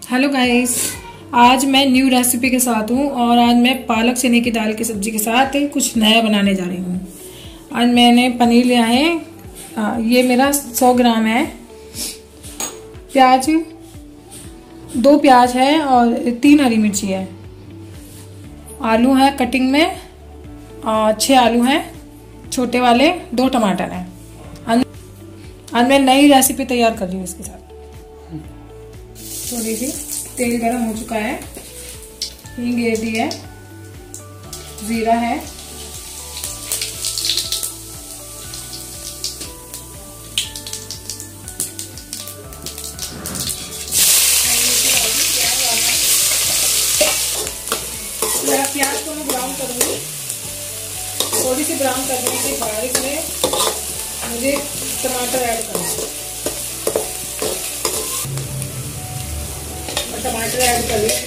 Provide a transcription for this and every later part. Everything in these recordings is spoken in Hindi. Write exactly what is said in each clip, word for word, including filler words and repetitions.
हेलो गाइस, आज मैं न्यू रेसिपी के साथ हूँ और आज मैं पालक चने की दाल की सब्जी के साथ कुछ नया बनाने जा रही हूँ। आज मैंने पनीर लिया है, आ, ये मेरा सौ ग्राम है। प्याज, दो प्याज है और तीन हरी मिर्ची है। आलू है कटिंग में, और छः आलू हैं छोटे वाले, दो टमाटर हैं। आज मैं नई रेसिपी तैयार कर रही हूँ इसके साथ। थोड़ी सी तेल गरम हो चुका है, हींग ये दी है, जीरा है, मेरा प्याज को मैं ब्राउन करूंगी। थोड़ी सी ब्राउन करने के बाद इसमें मुझे टमाटर ऐड करना है। टमाटर ऐड कर लिया।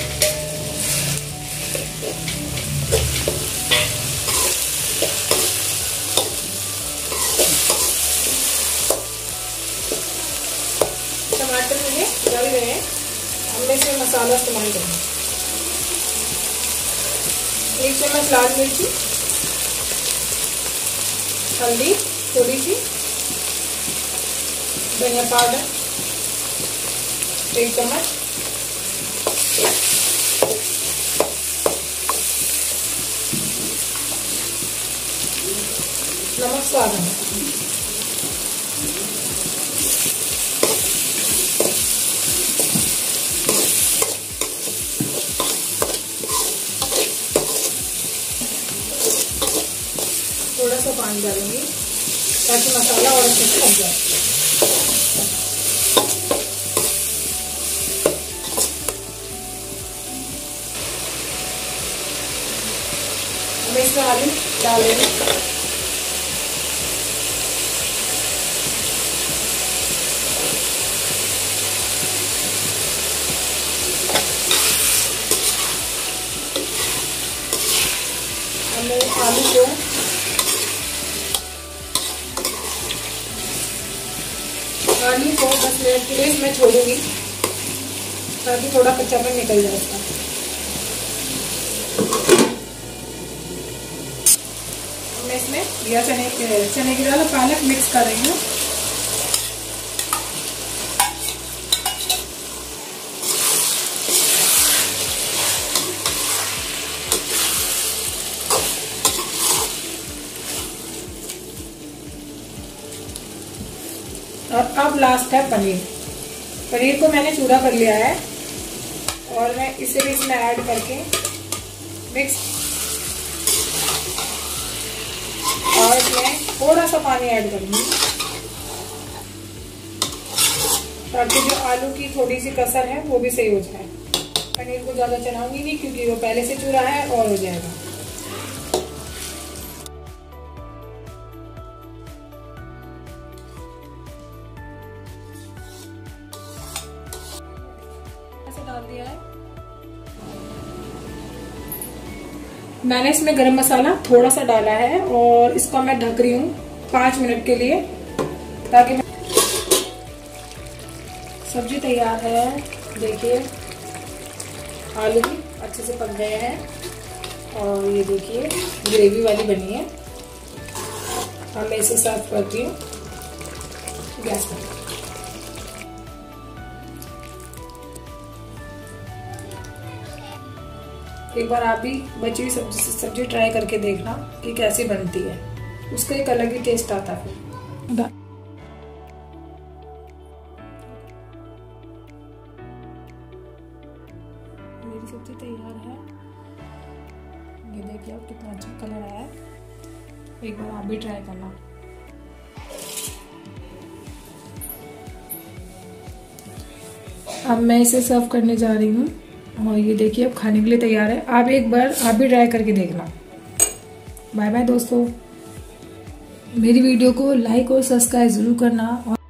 टमाटर मुझे गल गए हैं, हमने इसमें मसाला इस्तेमाल करना है। एक चम्मच लाल मिर्ची, हल्दी थोड़ी सी, धनिया पाउडर एक चम्मच, नमक स्वाद अनुसार। थोड़ा सा पानी डालूंगी ताकि मसाला और अच्छे से पक जाए। मैं इसमें आलू डाल देंगे। मैं आलू को आलू को दस मिनट के लिए इसमें छोड़ूंगी ताकि थोड़ा कच्चापन निकल जाए इसका। मैं इसमें या चने चने की दाल और पालक मिक्स कर रही हूँ। और अब लास्ट है पनीर। पनीर को मैंने चूरा कर लिया है और मैं इसे भी इसमें ऐड करके मिक्स, और इसमें थोड़ा सा पानी ऐड करूंगी ताकि जो आलू की थोड़ी सी कसर है वो भी सही हो जाए। पनीर को ज्यादा चलाऊंगी नहीं क्योंकि वो पहले से चूरा है और हो जाएगा। डाल दिया है। मैंने इसमें गरम मसाला थोड़ा सा डाला है और इसको मैं ढक रही हूँ पाँच मिनट के लिए ताकि मैं... सब्जी तैयार है। देखिए आलू भी अच्छे से पक गए हैं और ये देखिए ग्रेवी वाली बनी है। अब मैं इसे सर्व करती हूँ गैस पर। एक बार आप भी बची हुई सब्जी से सब्जी ट्राई करके देखना कि कैसी बनती है, उसका एक अलग ही टेस्ट आता है। मेरी सब्जी तैयार है। ये देखिए अब कितना अच्छा कलर आया है। एक बार आप भी ट्राई करना। अब मैं इसे सर्व करने जा रही हूँ और ये देखिए अब खाने के लिए तैयार है। आप एक बार आप भी ट्राई करके देखना। बाय बाय दोस्तों, मेरी वीडियो को लाइक और सब्सक्राइब जरूर करना। और